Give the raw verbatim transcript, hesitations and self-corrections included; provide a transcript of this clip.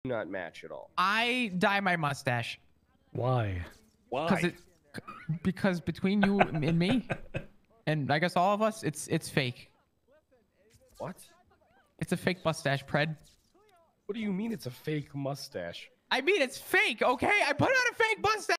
not match at all. I dye my mustache. Why? Why? It, because between you and me, and I guess all of us, it's it's fake. What? It's a fake mustache, Pred. What do you mean it's a fake mustache? I mean, it's fake, okay? I put on a fake mustache.